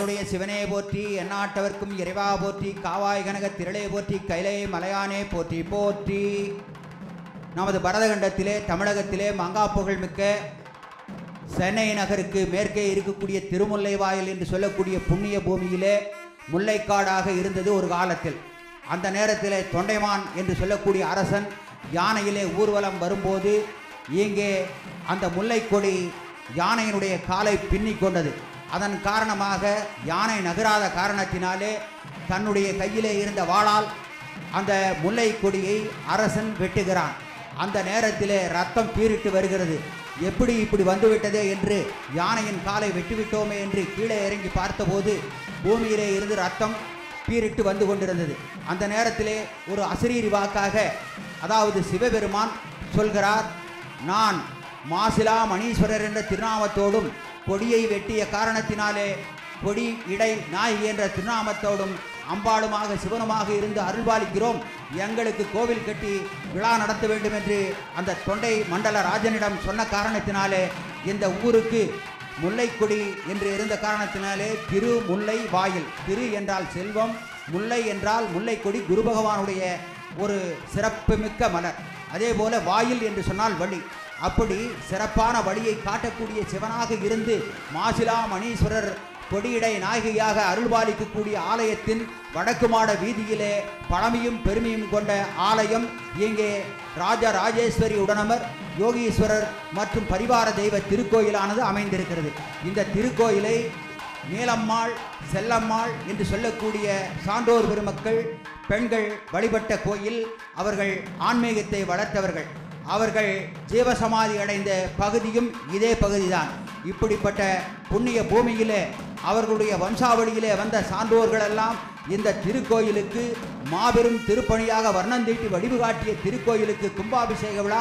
எந்நாளுடைய சிவனே போற்றி, எந்நாட்டவர்க்கும் இறைவா போற்றி, காவாய் கனக திரளே போற்றி, கைலை மலையானே போற்றி போற்றி. நமது பரதகண்டத்திலே தமிழகத்திலே மங்காப்புகழ் மிக்க சென்னை நகருக்கு மேற்கே இருக்கக்கூடிய திருமுல்லை வாயில் என்று சொல்லக்கூடிய புண்ணிய பூமியிலே முல்லைக்காடாக இருந்தது ஒரு காலத்தில். அந்த நேரத்திலே தொண்டைமான் என்று சொல்லக்கூடிய அரசன் யானையிலே ஊர்வலம் வரும்போது இங்கே அந்த முல்லைக்கொடி யானையினுடைய காலை பின்னி கொண்டது. அதன் காரணமாக யானை நகராத காரணத்தினாலே தன்னுடைய கையிலே இருந்த வாளால் அந்த முல்லை கொடியை அரசன் வெட்டுகிறான். அந்த நேரத்திலே ரத்தம் பீரிட்டு வருகிறது. எப்படி இப்படி வந்துவிட்டதே என்று யானையின் காலை வெட்டிவிட்டோமே என்று கீழே இறங்கி பார்த்தபோது பூமியிலே இருந்து ரத்தம் பீரிட்டு வந்து கொண்டிருந்தது. அந்த நேரத்திலே ஒரு அசரீரி வாக்காக, அதாவது சிவபெருமான் சொல்கிறார், நான் மாசிலா மணீஸ்வரர் என்ற திருநாமத்தோடும் கொடியை வெட்டிய காரணத்தினாலே கொடி இடை நாயகி என்ற திருநாமத்தோடும் அம்பாளுமாக சிவனுமாக இருந்து அருள்பாலிக்கிறோம், எங்களுக்கு கோவில் கட்டி விழா நடத்த வேண்டும் என்று அந்த தொண்டை மண்டல ராஜனிடம் சொன்ன காரணத்தினாலே இந்த ஊருக்கு முல்லைக்கொடி என்று இருந்த காரணத்தினாலே திரு முல்லை வாயில். திரு என்றால் செல்வம், முல்லை என்றால் முல்லைக்கொடி குரு பகவானுடைய ஒரு சிறப்புமிக்க மலர். அதே போல வாயில் என்று சொன்னால் வழி. அப்படி சிறப்பான வழியை காட்டக்கூடிய சிவனாக இருந்து மாசிலா மணீஸ்வரர் கொடியிடை நாயகியாக அருள்பாலிக்கக்கூடிய ஆலயத்தின் வடக்கு மாட வீதியிலே பழமையும் பெருமையும் கொண்ட ஆலயம் இங்கே ராஜராஜேஸ்வரி உடனமர் யோகீஸ்வரர் மற்றும் பரிவார தெய்வ திருக்கோயிலானது அமைந்திருக்கிறது. இந்த திருக்கோயிலை நீலம்மாள் செல்லம்மாள் என்று சொல்லக்கூடிய சான்றோர் பெருமக்கள் பெண்கள் வழிபட்ட கோயில். அவர்கள் ஆன்மீகத்தை வளர்த்தவர்கள். அவர்கள் ஜீவசமாதி அடைந்த பகுதியும் இதே பகுதிதான். இப்படிப்பட்ட புண்ணிய பூமியிலே அவர்களுடைய வம்சாவளியிலே வந்த சான்றோர்களெல்லாம் இந்த திருக்கோயிலுக்கு மாபெரும் திருப்பணியாக வர்ணந்தீட்டி வடிவு காட்டிய திருக்கோயிலுக்கு கும்பாபிஷேக விழா.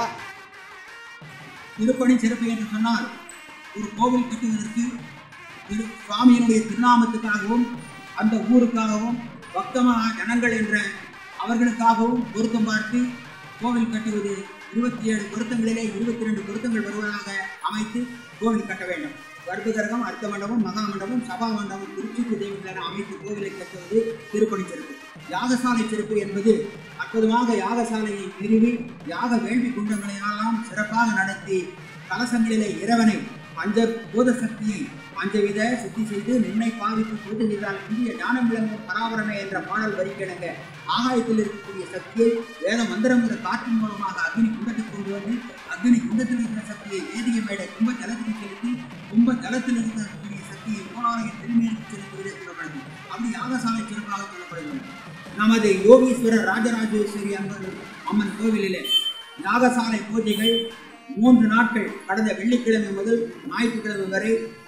திருப்பணி சிறப்பு என்று சொன்னால் ஒரு கோவில் கட்டுவதற்கு சுவாமியினுடைய திருநாமத்துக்காகவும் அந்த ஊருக்காகவும் பக்தமாக ஜனங்கள் என்ற அவர்களுக்காகவும் பொருத்தம் பார்த்து கோவில் கட்டுவது 27 பொருத்தங்களிலே 22 பொருத்தங்கள் வருவதாக அமைத்து கோவில் கட்ட வேண்டும். கர்ப்பகிரகம், அர்த்த மண்டபம், மகா மண்டபம், சபா மண்டபம், திருச்சிக்கு தெய்வங்களென அமைத்து கோவிலை கட்டுவது திருப்பணி சிறப்பு. யாகசாலை சிறப்பு என்பது அற்புதமாக யாகசாலையை நிறுவி யாக வேள்வி குண்டங்களையெல்லாம் சிறப்பாக நடத்தி கலசங்களிலே இறைவனை பஞ்சபூத சக்தியை பஞ்சவித சுத்தி செய்து நின்னை பாவித்து பூஜை செய்தால் இந்திய ஞானம் விளங்கும் பராபரமே என்ற பாடல் வரிக்கிழங்க ஆகாயத்தில் இருக்கக்கூடிய சக்தியை வேத மந்திரங்கிற காற்றின் மூலமாக அக்னி குண்டத்தை கொண்டு வந்து அக்னி குண்டத்தில் இருக்கிற சக்தியை வேதிய மேடை கும்ப ஜலத்தில் செலுத்தி கும்ப ஜலத்தில் இருக்கக்கூடிய சக்தியை மூலாலய திருமேற்கு செலுத்துவதே கூறப்படுது. அப்படி யாகசாலை சிறப்பாக சொல்லப்படுகிறது. நமது யோகீஸ்வரர் ராஜராஜேஸ்வரி அம்மன் கோவிலிலே யாகசாலை பூஜைகள் 3 நாட்கள் கடந்த வெள்ளிக்கிழமை முதல் ஞாயிற்றுக்கிழமை வரை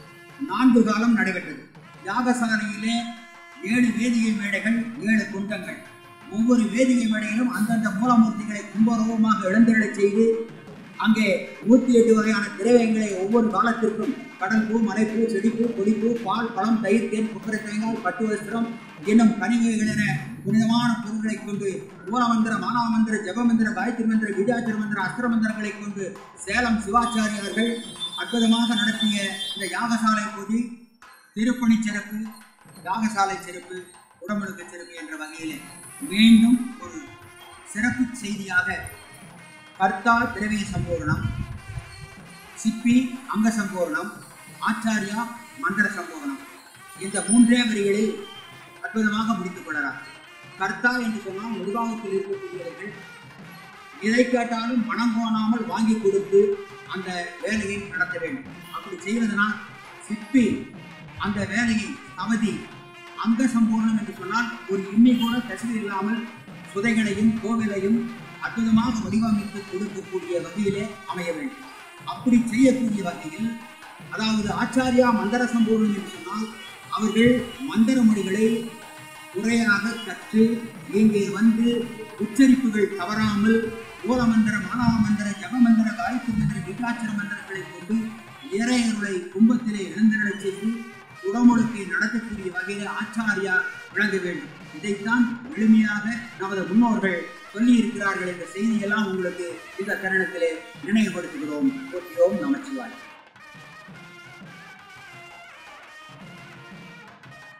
4 காலம் நடைபெற்றது. யாகசாலையிலே 7 வேதிகை மேடைகள், 7 குண்டங்கள். ஒவ்வொரு வேதிகை மேடையிலும் அந்தந்த மூலமூர்த்திகளை கும்பரூபமாக எழுந்தருளச் செய்து அங்கே 108 வகையான திரவியங்களை ஒவ்வொரு காலத்திற்கும் கடல்பூ, மலைப்பூ, செடிப்பூ, கொடிப்பூ, பால், பழம், தயிர், தேன், கொப்பரை தேங்காய், பட்டு வஸ்திரம் என்னும் கனிகைகள் என புனிதமான பொருட்களை கொண்டு மூலமந்திர, மானாமந்திர, ஜபமந்திர, காயத்ரி மந்திர, விஜயாச்சர மந்திர, அஸ்திர மந்திரங்களை கொண்டு சேலம் சிவாச்சாரியர்கள் அற்புதமாக நடத்திய இந்த யாகசாலை பூஜை திருப்பணி சிறப்பு, யாகசாலை சிறப்பு, உடம்புழுக்க சிறப்பு என்ற வகையிலே மீண்டும் ஒரு சிறப்பு செய்தியாக கர்த்தா திரவிய சம்பூர்ணம், சிப்பி அங்க சம்பூர்ணம், ஆச்சாரியா மந்திர சம்பூர்ணம் இந்த 3 வரிகளில் அற்புதமாக முடித்துக் கொள்ளலாம். கர்த்தா என்று சொன்னால் நிர்வாகத்தில் இருக்கக்கூடியவர்கள் எதை கேட்டாலும் பணம் போனாமல் வாங்கி கொடுத்து அந்த வேலையை நடத்த வேண்டும். அப்படி செய்வதனால் சிப்பி அந்த வேலையை அவதி. அங்க சம்பூர்ணம் என்று சொன்னால் ஒரு இம்மி கூட கசிவு இல்லாமல் சுதைகளையும் கோவிலையும் அற்புதமாக வடிவமைத்து கொடுக்கக்கூடிய வகையிலே அமைய வேண்டும். அப்படி செய்யக்கூடிய வகையில், அதாவது ஆச்சாரியா மந்திர சம்பூர்ணம் என்று சொன்னால் அவர்கள் மந்திர மொழிகளை முறையாக கற்று இங்கே வந்து உச்சரிப்புகள் தவறாமல் மூலமந்திர, மானாமந்திர, ஜபமந்திர, காயத்ரி மந்திர, விஜயாச்சர மந்திரங்களை கொண்டு இறையருளை கும்பத்திலே எழுந்தருளச் செய்து உடமுழுக்கை நடத்தக்கூடிய வகையில் ஆச்சாரியா விளங்க வேண்டும். இதைத்தான் எளிமையாக நமது முன்னோர்கள் சொல்லி இருக்கிறார்கள் என்ற செய்தியெல்லாம் உங்களுக்கு இந்த தருணத்திலே நினைவுபடுத்துகிறோம். போற்றியோம் நமச்சிவாய்.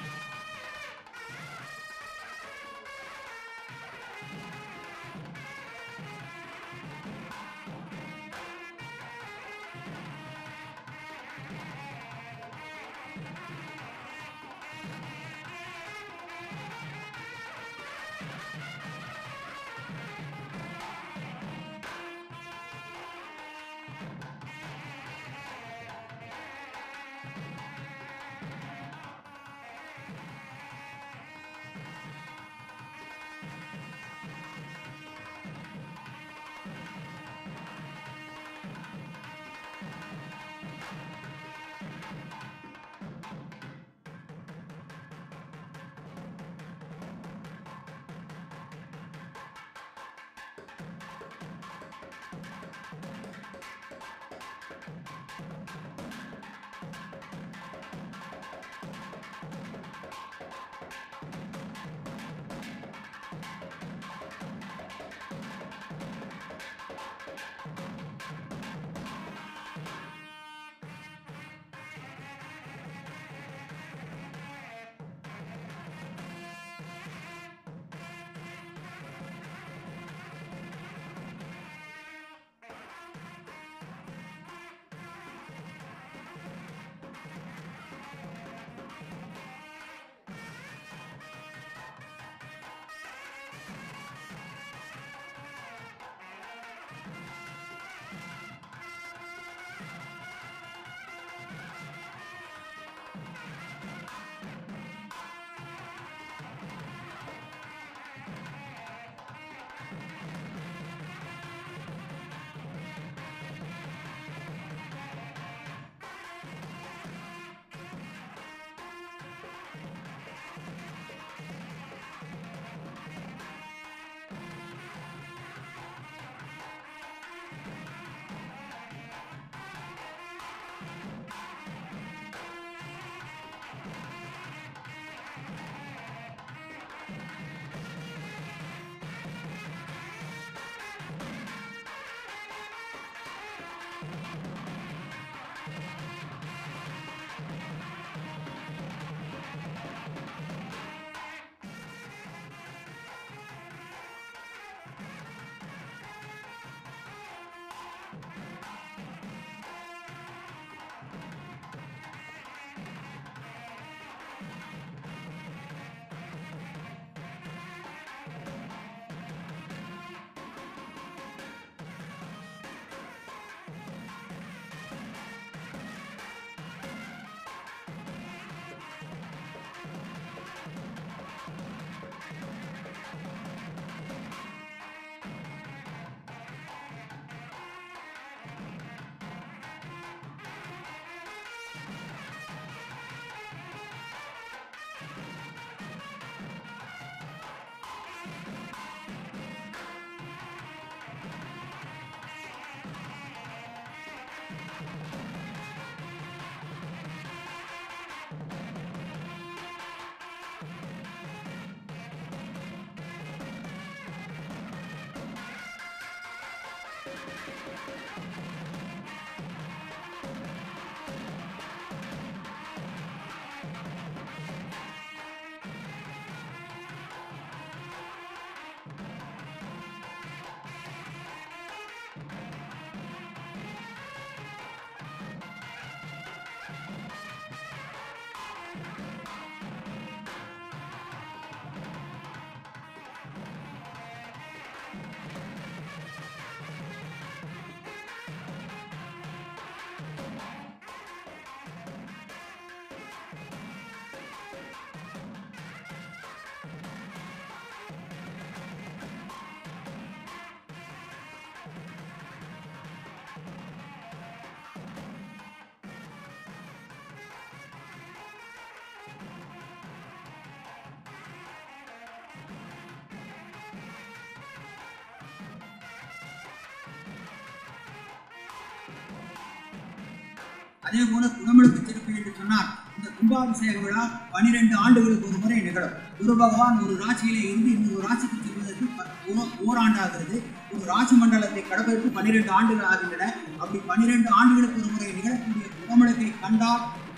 அதே போல குடமுழுக்கு திருப்பி என்று சொன்னார். இந்த கும்பாபிஷேக விழா 12 ஆண்டுகளுக்கு ஒரு முறை நிகழும். குரு பகவான் ஒரு ராசியிலே இருந்து இன்னொரு ராசிக்கு செல்வதற்கு ஓராண்டாகிறது. ஒரு ராசி மண்டலத்தை கடப்பதற்கு 12 ஆண்டுகள் ஆகின்றன. அப்படி 12 ஆண்டுகளுக்கு ஒரு முறை நிகழக்கூடிய குடமுழுக்கை கண்டால்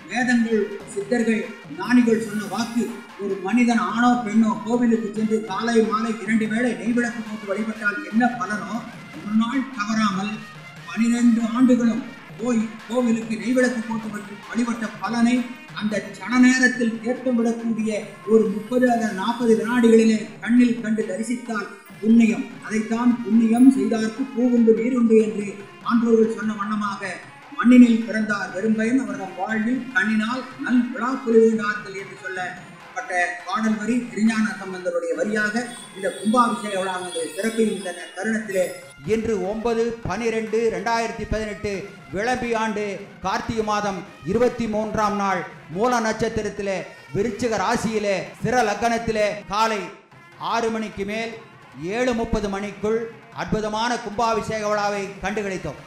வேதங்கள், சித்தர்கள், ஞானிகள் சொன்ன வாக்கு, ஒரு மனிதன் ஆணோ பெண்ணோ கோவிலுக்கு சென்று காலை மாலை 2 வேளை நெய்விளக்கு போட்டு வழிபட்டால் என்ன பலனோ, ஒரு நாள் தவறாமல் 12 ஆண்டுகளும் போய் கோவிலுக்கு நெய்விளக்கு போட்டு வழிபட்ட பலனை அந்த சன நேரத்தில் கேட்டுவிடக்கூடிய ஒரு 30 அல்லது 40 வினாடிகளிலே கண்ணில் கண்டு தரிசித்தால் புண்ணியம். அதைத்தான் புண்ணியம் செய்தார்க்கு பூவுண்டு நீருண்டு என்று ஆன்றோர்கள் சொன்ன வண்ணமாக மண்ணினில் பிறந்தார் வெறும்பயன் அவர்கள் வாழ்வில் கண்ணினால் நல் விழா புரிகின்றார்கள் என்று சொல்லப்பட்ட பாடல் வரி திருஞான சம்பந்தருடைய வரியாக இந்த கும்பாபிஷேக விழாவினுடைய சிறப்பை இந்த தருணத்திலே இன்று 9/12/2018 விளம்பி ஆண்டு கார்த்திகை மாதம் 23ஆம் நாள் மூல நட்சத்திரத்திலே விருச்சிக ராசியிலே சிற லக்னத்திலே காலை 6 மணிக்கு மேல் 7:30 மணிக்குள் அற்புதமான கும்பாபிஷேக விழாவை கண்டுகளித்தோம்.